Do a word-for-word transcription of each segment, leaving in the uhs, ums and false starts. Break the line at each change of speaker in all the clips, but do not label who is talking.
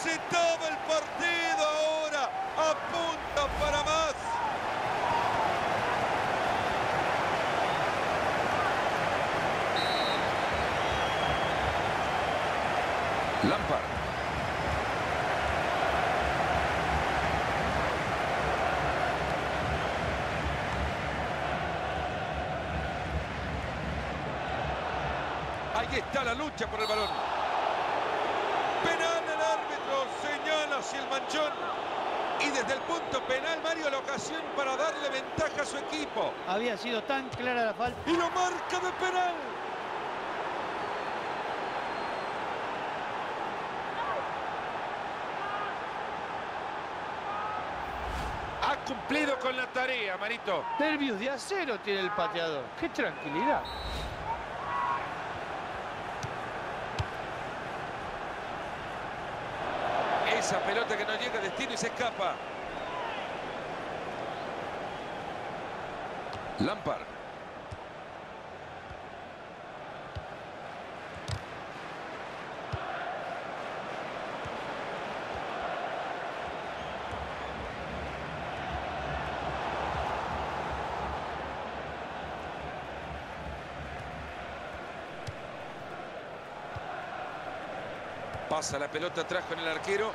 Necesitaba el partido ahora. Apunta para más.
Lampard.
Ahí está la lucha por el balón. Penal, el árbitro señala hacia el manchón. Y desde el punto penal, Mario, la ocasión para darle ventaja a su equipo.
Había sido tan clara la falta.
Y lo marca de penal.
Ha cumplido con la tarea, Marito.
Nervios de acero tiene el pateador. ¡Qué tranquilidad!
Esa pelota que no llega a destino y se escapa.
Lampard.
Pasa la pelota atrás con el arquero.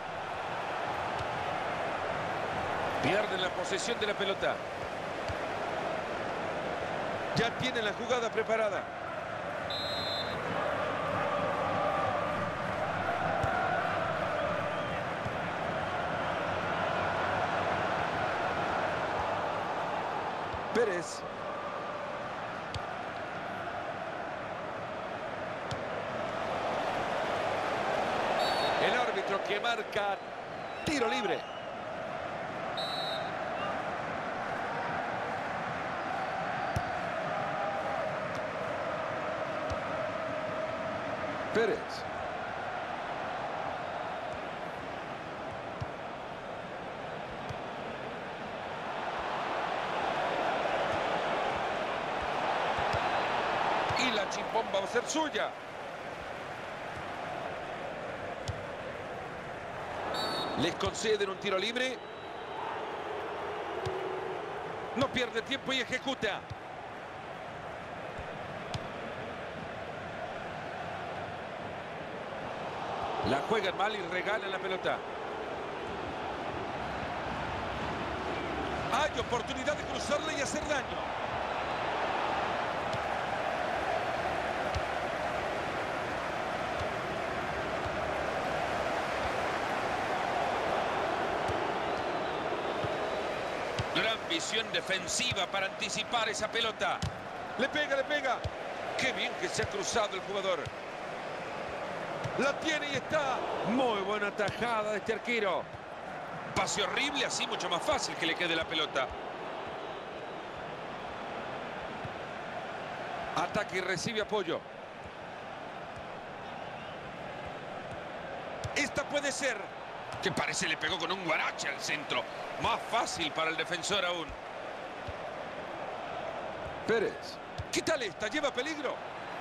Pierden la posesión de la pelota. Ya tienen la jugada preparada. Pérez. El árbitro que marca tiro libre.
Pérez.
Y la chimpomba va a ser suya. Les conceden un tiro libre. No pierde tiempo y ejecuta. La juegan mal y regalan la pelota. Hay oportunidad de cruzarla y hacer daño. Gran visión defensiva para anticipar esa pelota. Le pega, le pega. Qué bien que se ha cruzado el jugador. La tiene y está. Muy buena tajada de este arquero. Pase horrible, así mucho más fácil que le quede la pelota. Ataque y recibe apoyo. Esta puede ser. Que parece le pegó con un guarache al centro. Más fácil para el defensor aún.
Pérez.
¿Qué tal esta? ¿Lleva peligro?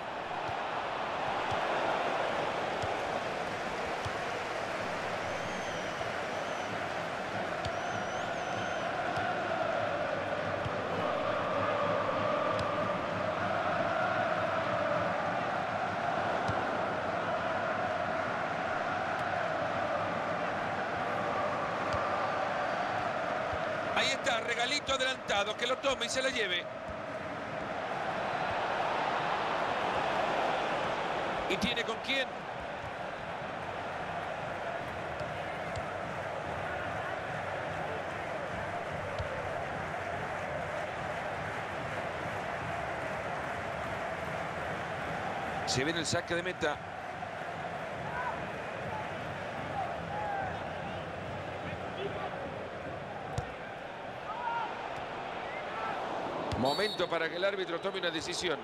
Ahí está, regalito adelantado, que lo tome y se la lleve. ¿Y tiene con quién? Se viene el saque de meta. Momento para que el árbitro tome una decisión.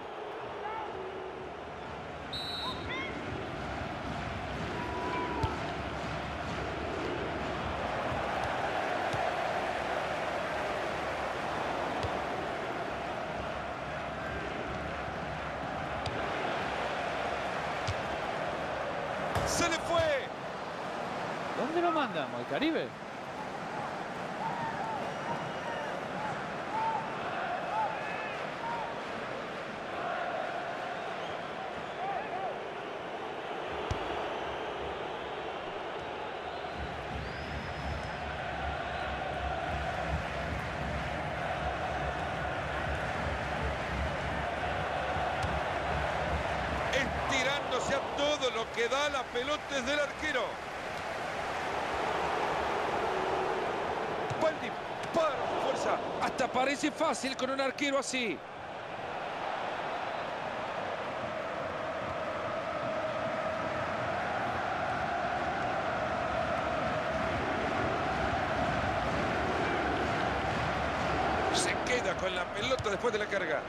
Se le fue.
¿Dónde lo mandamos? ¿Al Caribe?
Estirándose a todo lo que da la pelota es del arquero. Buen disparo, fuerza. Hasta parece fácil con un arquero así. Se queda con la pelota después de la carga.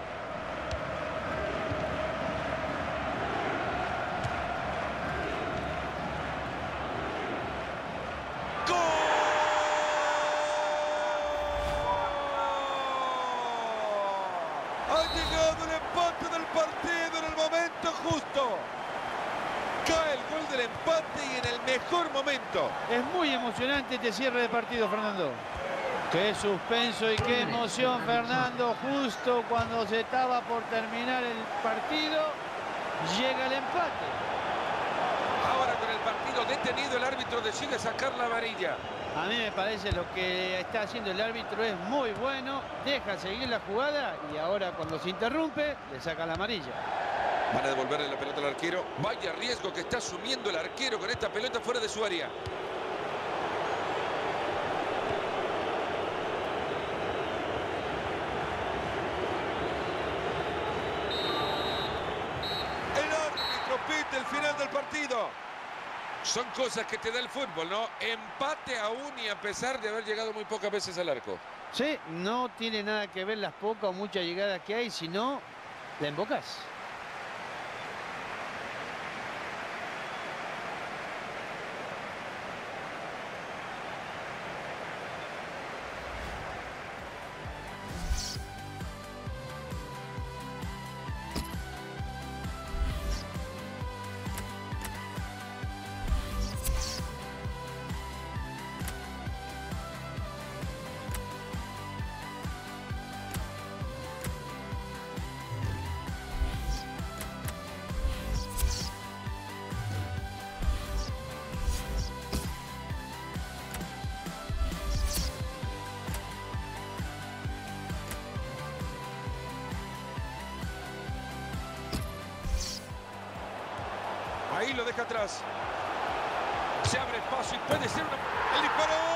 Ha llegado el empate del partido en el momento justo. Cae el gol del empate y en el mejor momento.
Es muy emocionante este cierre de partido, Fernando. Qué suspenso y qué emoción, Fernando. Justo cuando se estaba por terminar el partido, llega el empate.
Ahora con el partido detenido, el árbitro decide sacar la amarilla.
A mí me parece lo que está haciendo el árbitro es muy bueno. Deja seguir la jugada y ahora cuando se interrumpe, le saca la amarilla.
Van a devolverle la pelota al arquero. Vaya riesgo que está asumiendo el arquero con esta pelota fuera de su área. El árbitro pita el final del partido. Son cosas que te da el fútbol, ¿no? Empate aún y a pesar de haber llegado muy pocas veces al arco.
Sí, no tiene nada que ver las pocas o muchas llegadas que hay, sino la embocás. Ahí lo deja atrás. Se abre espacio y puede ser una... ¡El disparo!